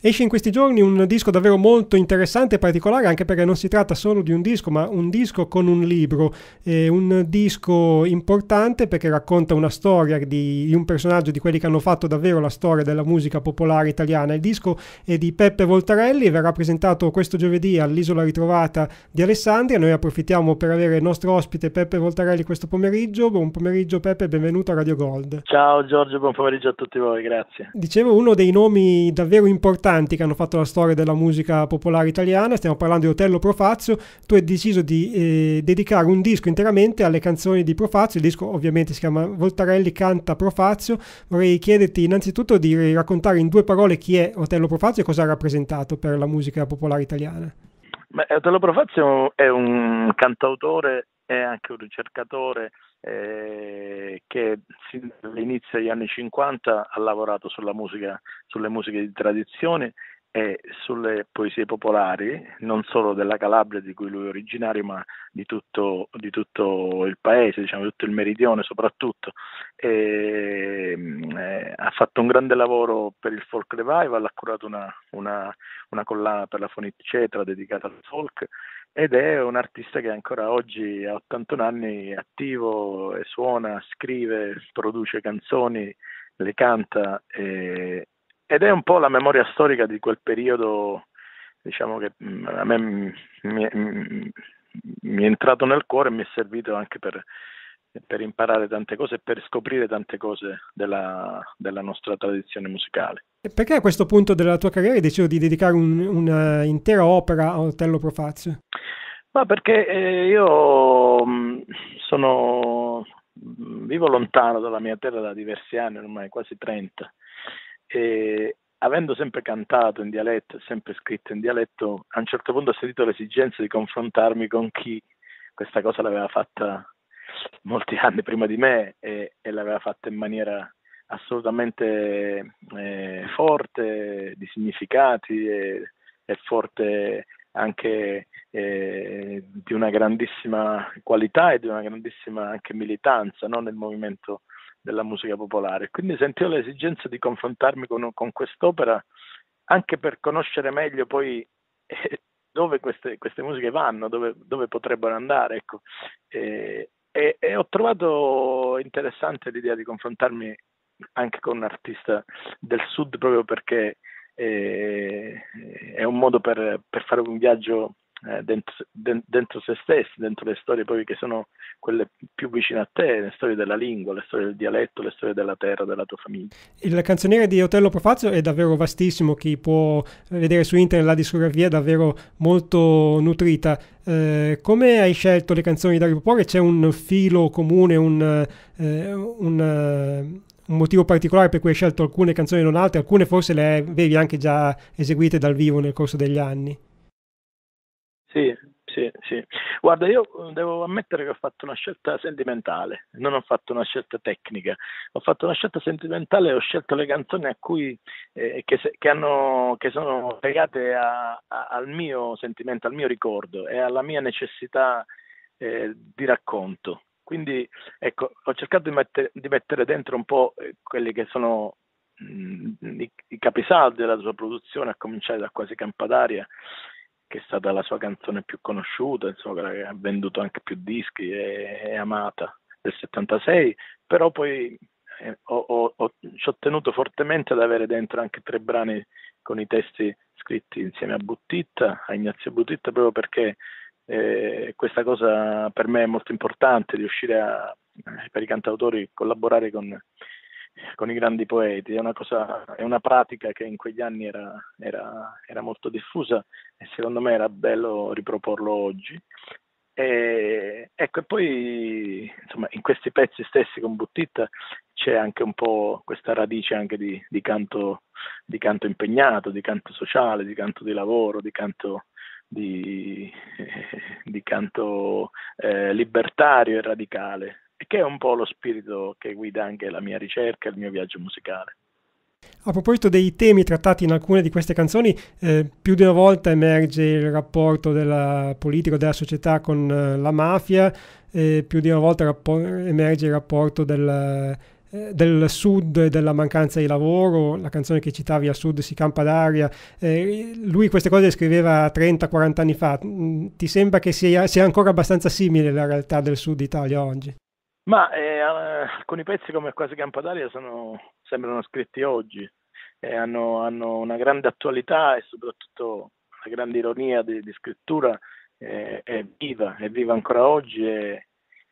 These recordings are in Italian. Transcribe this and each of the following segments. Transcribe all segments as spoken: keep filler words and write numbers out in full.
Esce in questi giorni un disco davvero molto interessante e particolare, anche perché non si tratta solo di un disco, ma un disco con un libro. È un disco importante perché racconta una storia di, di un personaggio di quelli che hanno fatto davvero la storia della musica popolare italiana. Il disco è di Peppe Voltarelli e verrà presentato questo giovedì all'Isola Ritrovata di Alessandria. Noi approfittiamo per avere il nostro ospite Peppe Voltarelli questo pomeriggio. Buon pomeriggio Peppe, benvenuto a Radio Gold. Ciao Giorgio, buon pomeriggio a tutti voi, grazie. Dicevo, uno dei nomi davvero importanti che hanno fatto la storia della musica popolare italiana, stiamo parlando di Otello Profazio. Tu hai deciso di eh, dedicare un disco interamente alle canzoni di Profazio. Il disco ovviamente si chiama Voltarelli canta Profazio. Vorrei chiederti innanzitutto di raccontare in due parole chi è Otello Profazio e cosa ha rappresentato per la musica popolare italiana. Beh, Otello Profazio è un cantautore e anche un ricercatore eh, che sin dall'inizio degli anni cinquanta ha lavorato sulla musica, sulle musiche di tradizione e sulle poesie popolari, non solo della Calabria di cui lui è originario, ma di tutto, di tutto il paese, diciamo di tutto il meridione soprattutto. E, eh, ha fatto un grande lavoro per il folk revival, ha curato una, una, una collana per la Fonit Cetra dedicata al folk ed è un artista che ancora oggi a ottantuno anni è attivo e suona, scrive, produce canzoni, le canta e, ed è un po' la memoria storica di quel periodo, diciamo che a me mi, mi, mi è entrato nel cuore e mi è servito anche per, per imparare tante cose e per scoprire tante cose della, della nostra tradizione musicale. E perché a questo punto della tua carriera hai deciso di dedicare un, una intera opera a Otello Profazio? Ma perché eh, io mh, sono vivo lontano dalla mia terra da diversi anni, ormai quasi trenta, e avendo sempre cantato in dialetto, sempre scritto in dialetto, a un certo punto ho sentito l'esigenza di confrontarmi con chi questa cosa l'aveva fatta molti anni prima di me e, e l'aveva fatta in maniera assolutamente eh, forte, di significati e, e forte anche eh, di una grandissima qualità e di una grandissima anche militanza, no? Nel movimento della musica popolare. Quindi sentivo l'esigenza di confrontarmi con, con quest'opera anche per conoscere meglio poi eh, dove queste, queste musiche vanno, dove, dove potrebbero andare, ecco. E, e, e ho trovato interessante l'idea di confrontarmi anche con un artista del sud proprio perché eh, è un modo per, per fare un viaggio eh, dentro, de, dentro se stessi, dentro le storie poi che sono quelle più vicine a te, le storie della lingua, le storie del dialetto, le storie della terra, della tua famiglia. Il canzoniere di Otello Profazio è davvero vastissimo, chi può vedere su internet la discografia è davvero molto nutrita. Eh, come hai scelto le canzoni da riproporre? C'è un filo comune, un, eh, un, uh, un motivo particolare per cui hai scelto alcune canzoni e non altre? Alcune forse le avevi anche già eseguite dal vivo nel corso degli anni. Sì, sì, sì. Guarda, io devo ammettere che ho fatto una scelta sentimentale, non ho fatto una scelta tecnica, ho fatto una scelta sentimentale e ho scelto le canzoni a cui, eh, che, se, che, hanno, che sono legate a, a, al mio sentimento, al mio ricordo e alla mia necessità eh, di racconto. Quindi, ecco, ho cercato di, mette, di mettere dentro un po' eh, quelli che sono mh, i, i capisaldi della sua produzione, a cominciare da Quasi Campadaria, che è stata la sua canzone più conosciuta, insomma, che ha venduto anche più dischi, e è amata, del settantasei, però poi eh, ho, ho, ho, ci ho tenuto fortemente ad avere dentro anche tre brani con i testi scritti insieme a Buttitta, a Ignazio Buttitta, proprio perché eh, questa cosa per me è molto importante, riuscire a, per i cantautori, collaborare con con i grandi poeti, è una cosa, è una pratica che in quegli anni era, era, era molto diffusa e secondo me era bello riproporlo oggi. E, ecco, e poi insomma in questi pezzi stessi con Buttitta c'è anche un po' questa radice anche di, di canto di canto impegnato, di canto sociale, di canto di lavoro, di canto di, di canto eh, libertario e radicale, che è un po' lo spirito che guida anche la mia ricerca e il mio viaggio musicale. A proposito dei temi trattati in alcune di queste canzoni, eh, più di una volta emerge il rapporto della politica, della società con eh, la mafia, eh, più di una volta rappor- emerge il rapporto del, eh, del sud e della mancanza di lavoro, la canzone che citavi, Al sud si campa d'aria, eh, lui queste cose le scriveva trenta quaranta anni fa. Mm, ti sembra che sia, sia ancora abbastanza simile la realtà del sud Italia oggi? Ma eh, alcuni pezzi come Quasi Campo d'Aria sono, sembrano scritti oggi, e hanno, hanno una grande attualità e soprattutto una grande ironia di, di scrittura, eh, è viva, è viva ancora oggi, e,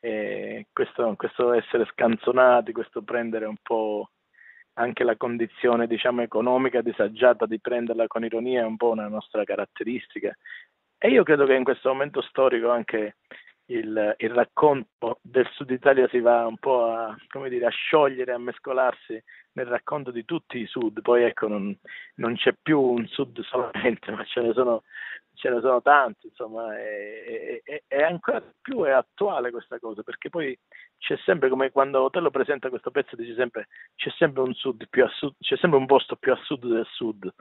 e questo, questo essere scanzonati, questo prendere un po' anche la condizione, diciamo, economica disagiata, di prenderla con ironia, è un po' una nostra caratteristica. E io credo che in questo momento storico anche il, il racconto del Sud Italia si va un po' a, come dire, a sciogliere, a mescolarsi nel racconto di tutti i Sud. Poi ecco, non, non c'è più un Sud solamente, ma ce ne sono, ce ne sono tanti, insomma, e, e, e ancora più è attuale questa cosa, perché poi c'è sempre, come quando Otello presenta questo pezzo, dice sempre c'è sempre un sud più a sud, c'è sempre un posto più a sud del sud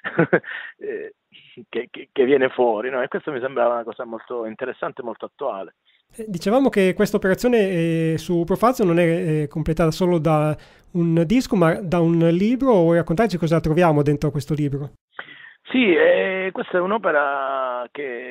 eh, che, che, che viene fuori, no? E questo mi sembrava una cosa molto interessante, molto attuale. Eh, Dicevamo che questa operazione eh, su Profazio non è eh, completata solo da un disco, ma da un libro. Vuoi raccontarci cosa troviamo dentro questo libro? Sì, eh, questa è un'opera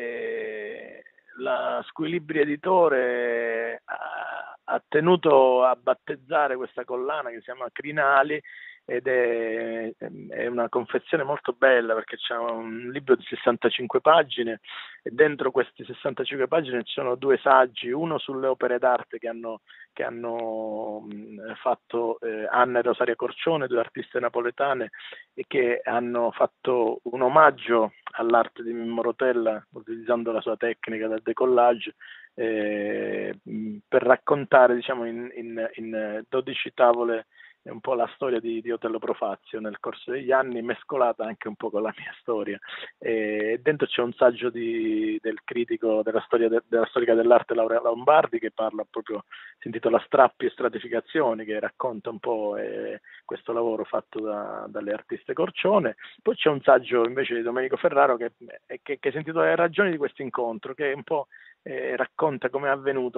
che la Squilibri Editore ha, ha tenuto a battezzare questa collana, che si chiama Crinali, ed è, è una confezione molto bella, perché c'è un libro di sessantacinque pagine, e dentro queste sessantacinque pagine ci sono due saggi, uno sulle opere d'arte che hanno, che hanno mh, fatto eh, Anna e Rosaria Corcione, due artiste napoletane, e che hanno fatto un omaggio all'arte di Mimmo Rotella utilizzando la sua tecnica del decollage, eh, per raccontare, diciamo, in, in, in dodici tavole un po' la storia di, di Otello Profazio nel corso degli anni, mescolata anche un po' con la mia storia. E dentro c'è un saggio di, del critico della storia de, della storica dell'arte Laura Lombardi, che parla proprio, si intitola Strappi e stratificazioni, che racconta un po' eh, questo lavoro fatto da, dalle artiste Corcione. Poi c'è un saggio invece di Domenico Ferraro che, che, che si intitola Le ragioni di questo incontro, che è un po' Eh, racconta come è avvenuto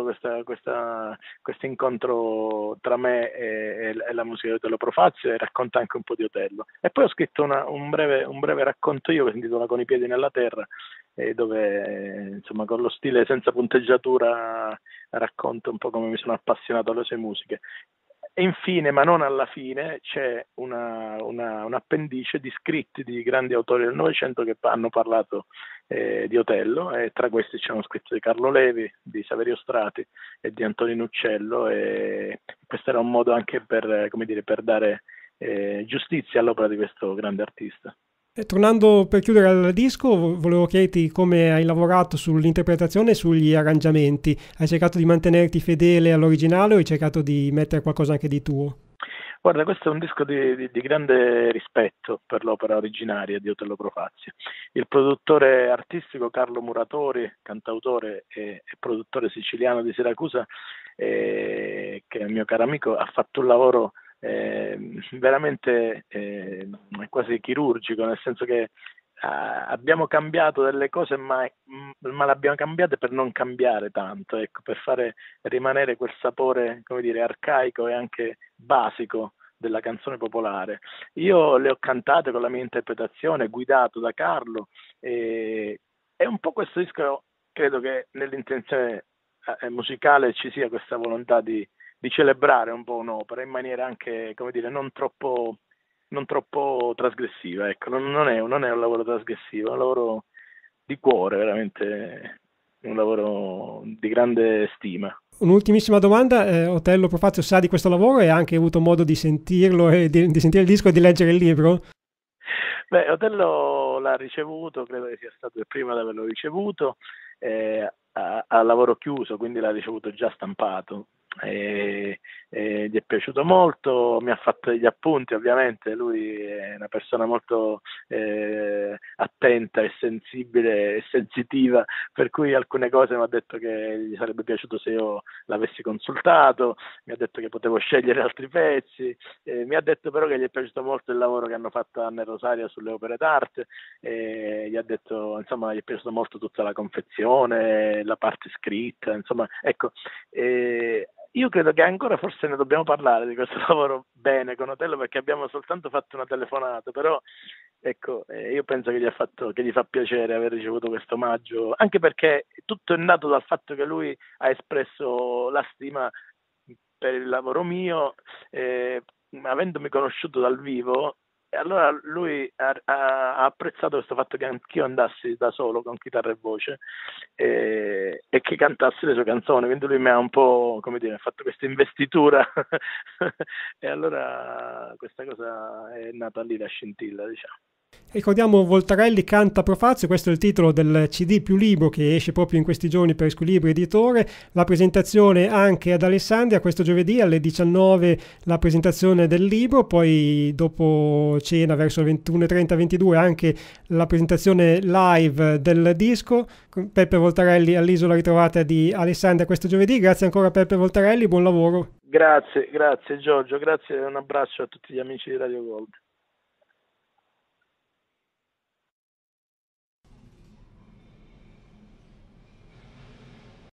questo incontro tra me e, e la musica di Otello Profazio, e racconta anche un po' di Otello. E poi ho scritto una, un, breve, un breve racconto io, che si intitola Con i piedi nella terra, eh, dove eh, insomma, con lo stile senza punteggiatura, racconto un po' come mi sono appassionato alle sue musiche. E infine, ma non alla fine, c'è una, una, un appendice di scritti di grandi autori del Novecento che hanno parlato eh, di Otello, e tra questi c'è uno scritto di Carlo Levi, di Saverio Strati e di Antonino Uccello, e questo era un modo anche per, come dire, per dare eh, giustizia all'opera di questo grande artista. E tornando per chiudere al disco, vo- volevo chiederti come hai lavorato sull'interpretazione e sugli arrangiamenti. Hai cercato di mantenerti fedele all'originale o hai cercato di mettere qualcosa anche di tuo? Guarda, questo è un disco di, di, di grande rispetto per l'opera originaria di Otello Profazio. Il produttore artistico Carlo Muratori, cantautore e, e produttore siciliano di Siracusa, eh, che è un mio caro amico, ha fatto un lavoro eh, veramente eh, quasi chirurgico, nel senso che Uh, abbiamo cambiato delle cose, ma, ma le abbiamo cambiate per non cambiare tanto, ecco, per fare rimanere quel sapore, come dire, arcaico e anche basico della canzone popolare. Io le ho cantate con la mia interpretazione, guidato da Carlo, e, e un po' questo disco, credo che nell'intenzione eh, musicale ci sia questa volontà di, di celebrare un po' un'opera in maniera anche, come dire, non troppo non troppo trasgressiva, ecco, non, non, è, non è un lavoro trasgressivo, è un lavoro di cuore, veramente un lavoro di grande stima. Un'ultimissima domanda, eh, Otello Profazio sa di questo lavoro e ha anche avuto modo di sentirlo e di, di sentire il disco e di leggere il libro? Beh, Otello l'ha ricevuto, credo che sia stato il primo ad averlo ricevuto, eh, a, a lavoro chiuso, quindi l'ha ricevuto già stampato. E, e gli è piaciuto molto, mi ha fatto degli appunti, ovviamente lui è una persona molto eh, attenta e sensibile e sensitiva, per cui alcune cose mi ha detto che gli sarebbe piaciuto se io l'avessi consultato, mi ha detto che potevo scegliere altri pezzi, eh, mi ha detto però che gli è piaciuto molto il lavoro che hanno fatto Anna e Rosaria sulle opere d'arte, e gli ha detto, insomma, gli è piaciuta molto tutta la confezione, la parte scritta, insomma, ecco, eh, io credo che ancora forse ne dobbiamo parlare di questo lavoro bene con Otello, perché abbiamo soltanto fatto una telefonata, però ecco, eh, io penso che gli, ha fatto, che gli fa piacere aver ricevuto questo omaggio, anche perché tutto è nato dal fatto che lui ha espresso la stima per il lavoro mio, eh, avendomi conosciuto dal vivo. E allora lui ha, ha apprezzato questo fatto che anch'io andassi da solo con chitarra e voce e, e che cantassi le sue canzoni, quindi lui mi ha un po', come dire, fatto questa investitura e allora questa cosa è nata lì, la scintilla, diciamo. Ricordiamo Voltarelli canta Profazio, questo è il titolo del C D più libro che esce proprio in questi giorni per Squilibrio Editore. La presentazione anche ad Alessandria questo giovedì alle diciannove, la presentazione del libro, poi dopo cena verso le ventuno e trenta ventidue anche la presentazione live del disco. Peppe Voltarelli all'Isola Ritrovata di Alessandria questo giovedì. Grazie ancora Peppe Voltarelli, buon lavoro. Grazie, grazie Giorgio, grazie e un abbraccio a tutti gli amici di Radio Gold.